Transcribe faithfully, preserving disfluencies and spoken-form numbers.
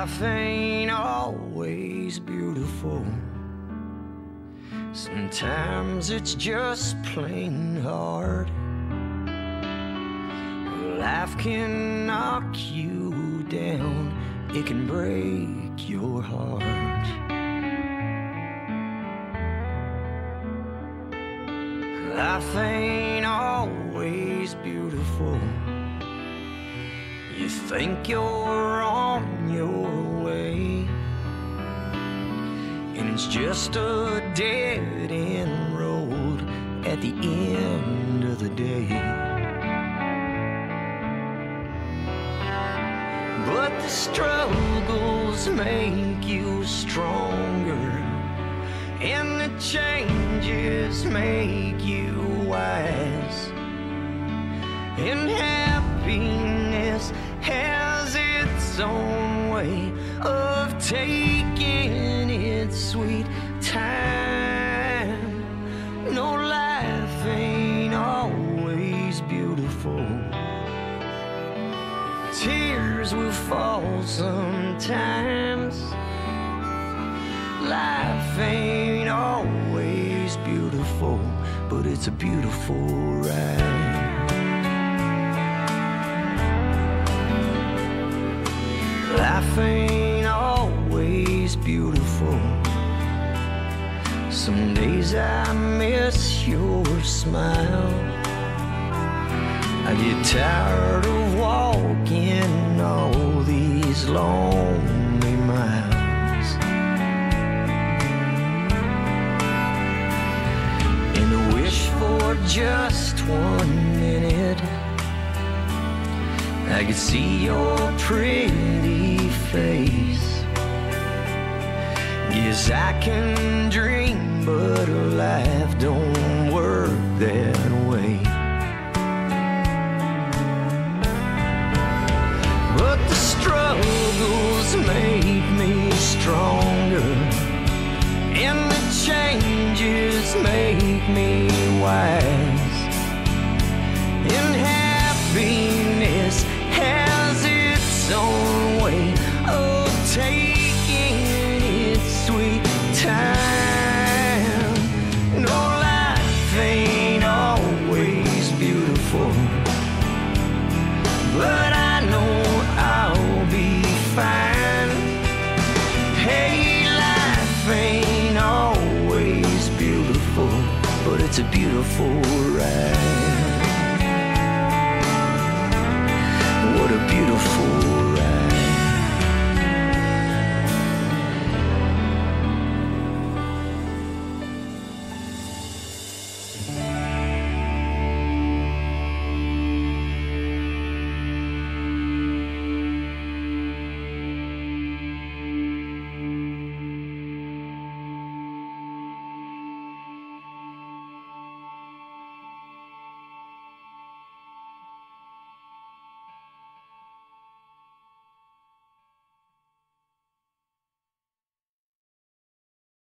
Life ain't always beautiful. Sometimes it's just plain hard. Life can knock you down, it can break your heart. Life ain't always beautiful. You think you're on your way, and it's just a dead-end road at the end of the day. But the struggles make you stronger, and the changes make you wise. And happiness has its own way of taking its sweet time. No, life ain't always beautiful. Tears will fall sometimes. Life ain't always beautiful, but it's a beautiful ride. Life ain't always beautiful. Some days I miss your smile. I get tired of walking all these lonely miles, and I wish for just one minute I could see your pretty face. Yes, I can dream, but life don't work that way. But the struggles make me stronger, and the changes make me wise. And happiness has its own way of taking its sweet time. No, life ain't always beautiful, but I know I'll be fine. Hey, life ain't always beautiful, but it's a beautiful ride. What a beautiful